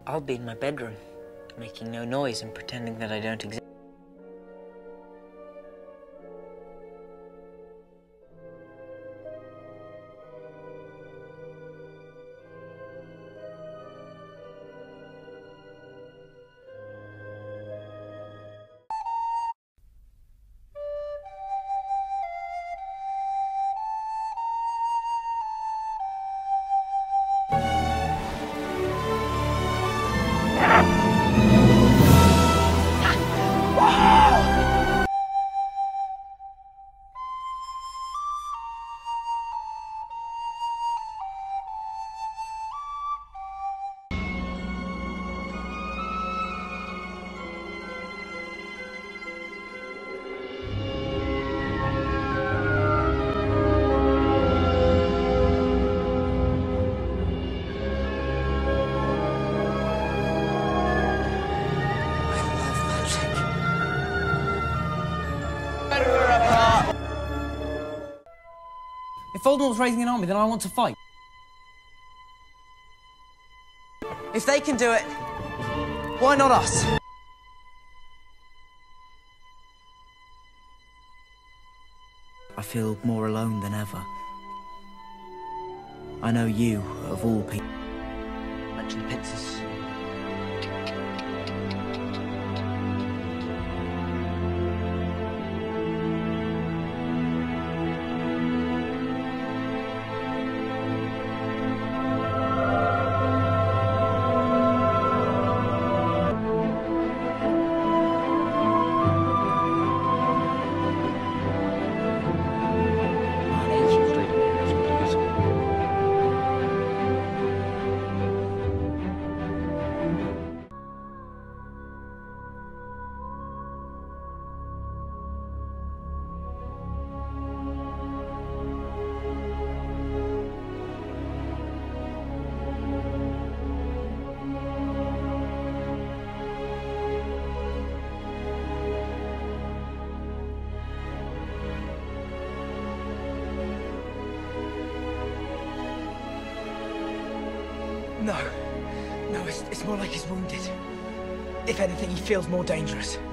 I'll be in my bedroom, making no noise and pretending that I don't exist. If Voldemort's raising an army, then I want to fight. If they can do it, why not us? I feel more alone than ever. I know you, of all people. Mention the pincers. No, it's more like he's wounded. If anything, he feels more dangerous.